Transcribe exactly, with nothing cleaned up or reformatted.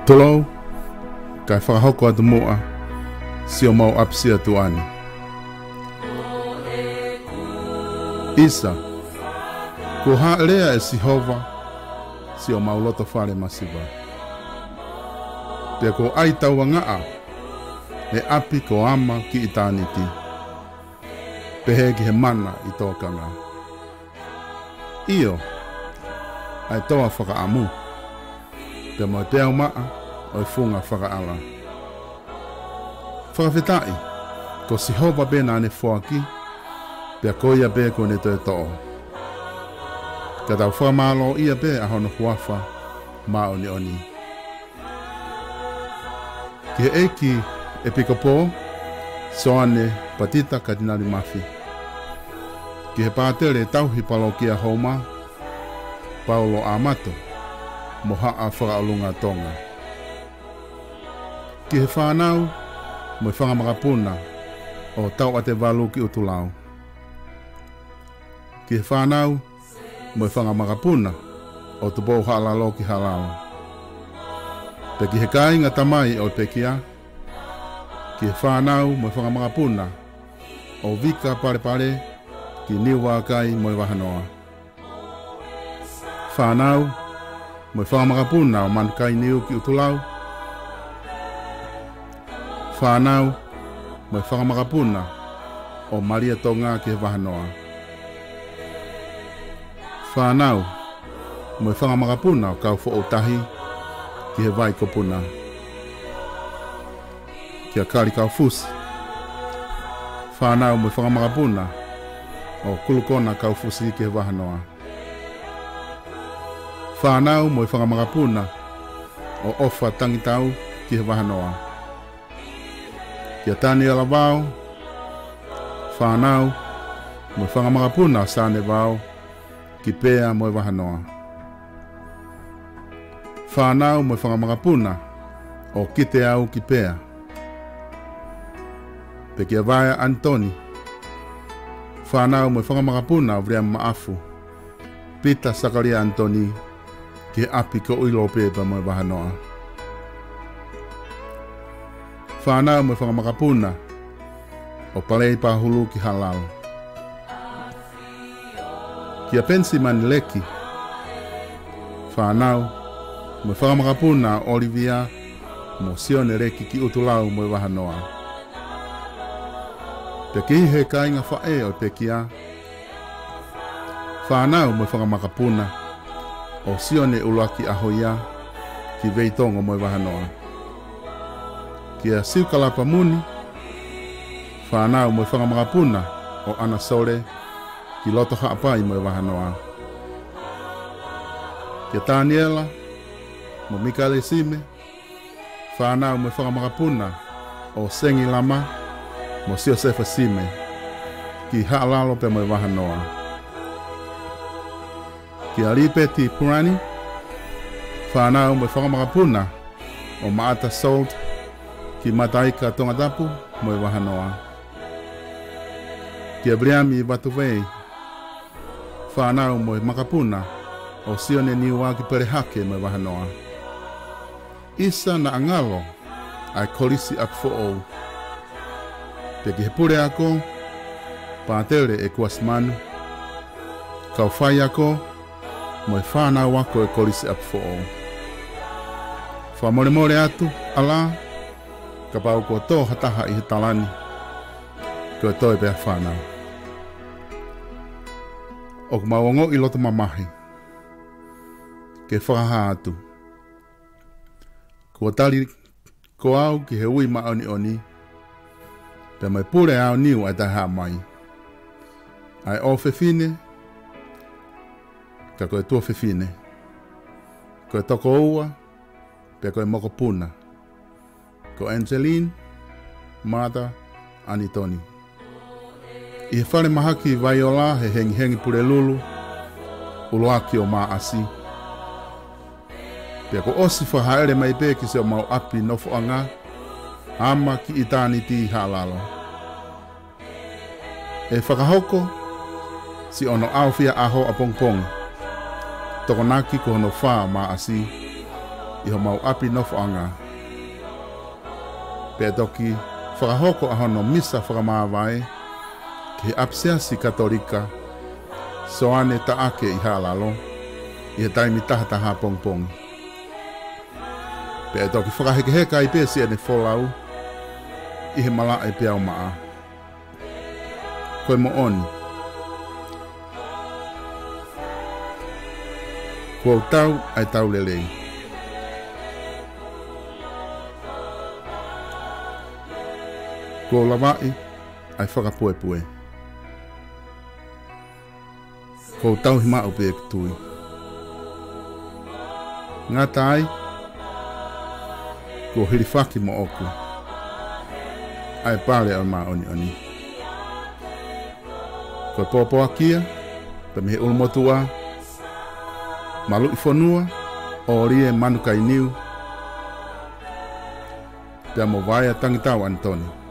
Tolo, kai whakahoko atu moa, si o mau apsi atu ani. Isa, ko haalea e Sihova, si o mau loto whare masiva. Pea ko ai taua ngaa, e api ko ama ki i tāniti. Pehe ki he mana i tōkanga. Io, ai toa whakaamu. Pea mo te au maa, o i funga whakaala. Whakawhetai, ko Sihova bena ane whoaki, pea ko ia be ko ne toi to'o. Ka tau whamalo ia be a hono huafa, ma oni oni. Ki he eiki e pikapo, soane patita kadinari mafi. Ki he pātere tauhi palo ki a homa, Paulo Amato, mo haa whakaolunga tonga. Ki he whanau, mo i whangamakapuna, o tau ate walu ki utulau. Ki he whanau, mo i whangamakapuna, o tupou halalo ki halalo. Pe ki he kāinga tamai o pekia, ki he whanau, mo i whangamakapuna, o vika pare pare, ki niwa kai mo i wahanoa. Whanau, mo i whangamakapuna o mankai niu ki utulau. Whanau, mo i whangamakapuna o Maria Tonga ki he wahanoa. Whanau, mo i whangamakapuna o kau fo o tahi ki he vai kopuna. Ki a kari kau fusi. Whanau, mo i whangamakapuna o kulukona kau fusi ki he wahanoa. Whanau, mo i whangamakapuna o ofa tangitau ki he wahanoa. Ki a tani ala vau. Whanau, mo i whangamakapuna sane vau ki pea mo i wahanoa. Whanau, mo i whangamakapuna o kite au ki pea. Pe ki a vaya Antoni. Whanau, mo i whangamakapuna o vrea maafu. Pita Sakaria Antoni ki api ko uilo pepa mo i wahanoa. Whanau, mo i whangamakapuna o palei pahulu ki halal. Ki a pensi mani leki. Whanau, mo i whangamakapuna o Olivia mo sione reki ki utulau mo i wahanoa. Pe ki he kainga whae o pekia. Whanau, mo i whangamakapuna o sione ulaki ahoia ki veitongo mo i wahanoa. Ki a siukalapa muni. Whanau, mo i whangamakapuna o ana sore ki loto haapai mo i wahanoa. Ki a Taniela, mo Mikale Sime. Whanau, mo i whangamakapuna o Sengi Lama, mo Siosefa Sime ki haalalo pe mo i wahanoa. Ki a Ripeti Purani. Whanau, mo i whangamakapuna o Maata Sold ki Mataika Tongatapu mo i wahanoa. Ki a Briami Vatuvei. Whanau, mo i makapuna o sione niwa ki perehake mo i wahanoa. Isa na angalo ai kolisi ap fo'ou. Pe ki he pure ako, pātere e kuasmanu. Kau whai ako, mo i whanau ako e kolisi ap fo'ou. Whamore more atu, ala, ka pau ko tō hataha i he talani. Ko e toi pēr whanau. O ku mawongo i loto mamahi. Ke whakaha atu. Kua tali ko au ki he ui maoni oni. Pe mai pure au niu ai taha mai. Ai o whewhine. Ka koe tua whewhine. Koe toko ua. Pe koe moko puna. Ko Angeline. Martha. Anitoni. I he whare mahaki Vaiola he hengi hengi pure lulu. Uloaki o maa asi. Pea ko osi whahaere mai pe ki se o mau api nofo anga. Ama ki itani ti halalo. E whakahoko. Si ono awhia aho a pongpong. Toko naki ko hono wha maa asi. i ho mau api nofo anga. Pe toki whakahoko ahono misa whakamāwai ki he apseasi katolika soane ta ake i halalo i he taimi taha taha pong pong. Pe toki whakaheke heka i pēsi ane wholau i he mala e peau maa. Koe mo oni. Kua tau ai tau lelei. Kua lawai ai whakapuepue. Kua tau hima upe e kutui. Ngā tai, kua hiriwhaki mo oku. Ai pale au maa oni oni. Kua pōpoa kia, pe mihe ulmotua, malu i whanua, o rie manukai niu, pia mo vai a tangitau Antoni.